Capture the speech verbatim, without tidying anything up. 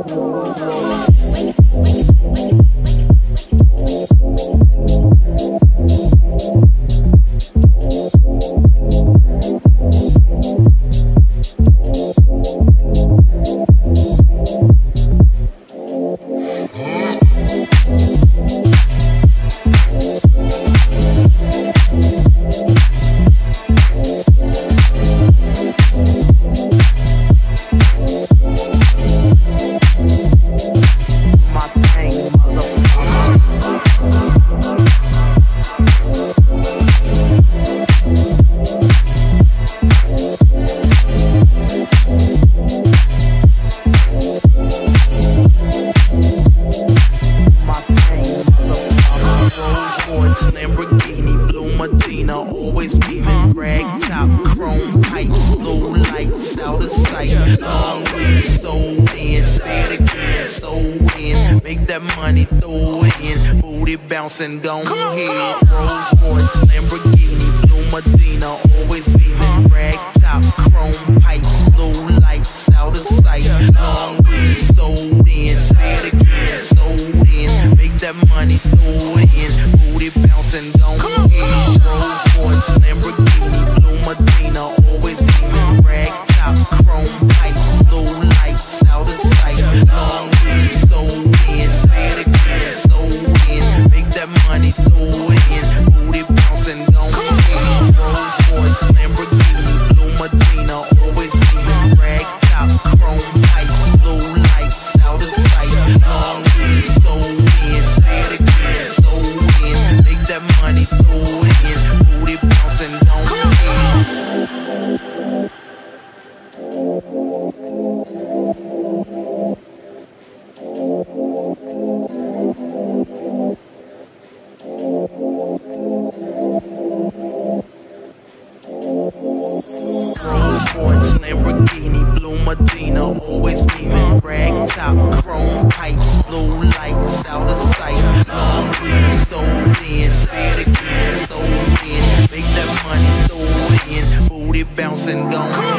And go ahead, Rolls Royce, Lamborghini, Blue Medina, always beaming, rag top, chrome pipes, blue lights, out of sight, long weed, sold in, say it again, sold in, make that money, throw it in, booty bouncing, go ahead, Rolls Royce, Lamborghini, Blue Medina, always beaming, rag top, chrome pipes, blue lights, out of sight, long weed, sold in, say it again, sold in, make that money, throw it in, booty bouncing, don't ahead. Rolls Royce, Lamborghini, Blue Medina, always beaming, rag top, chrome pipes, blue lights, out of sight, long weed, sold in, say it again, sold in, make that money, throw it in, booty bouncing, don't ahead. Lamborghini, Blue Medina, always beaming, rag top, chrome pipes, blue lights, out of sight, long weed, sold in, say it again, sold in, make that money, throw it in, booty bouncing, gone.